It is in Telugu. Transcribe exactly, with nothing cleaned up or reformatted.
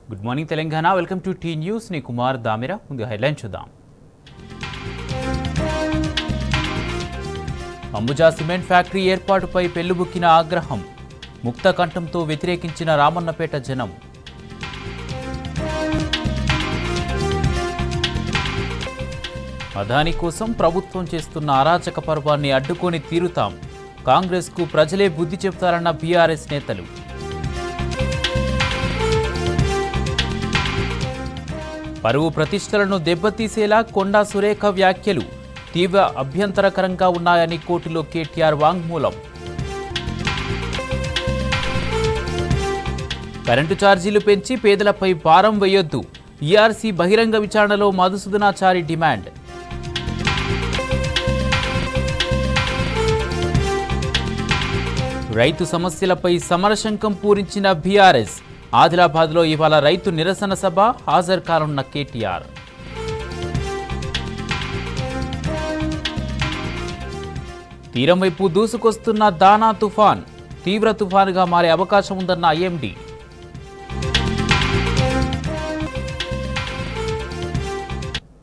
Good morning Telangana welcome to T news ని కుమార్ దామిరా ముందు హెడ్లైన్ చూద్దాం. అంబుజా సిమెంట్ ఫ్యాక్టరీ ఏర్పాటుపై పెళ్లుబుక్కిన ఆగ్రహం, ముక్త కంఠంతో వ్యతిరేకించిన రామన్నపేట జనం. అదాని కోసం ప్రభుత్వం చేస్తున్న అరాచక పర్వాన్ని అడ్డుకొని తీరుతాం, కాంగ్రెస్కు ప్రజలే బుద్ధి చెప్తారన్న బీఆర్ఎస్ నేతలు. పరువు ప్రతిష్టలను దెబ్బతీసేలా కొండా సురేఖ వ్యాఖ్యలు తీవ్ర అభ్యంతరకరంగా ఉన్నాయని కోర్టులో కేటీఆర్ వాంగ్మూలం. కరెంటు ఛార్జీలు పెంచి పేదలపై భారం వేయొద్దు, ఈఆర్సీ బహిరంగ విచారణలో మధుసూదనాచారి డిమాండ్. రైతు సమస్యలపై సమరశంఖం పూరించిన బీఆర్ఎస్, ఆదిలాబాద్లో ఇవాళ రైతు నిరసన సభ హాజరు కానున్న కేటీఆర్. తీరం వైపు దూసుకొస్తున్న దానా తుఫాన్ తీవ్ర తుఫానుగా మారే అవకాశం ఉందన్న ఐఎండీ.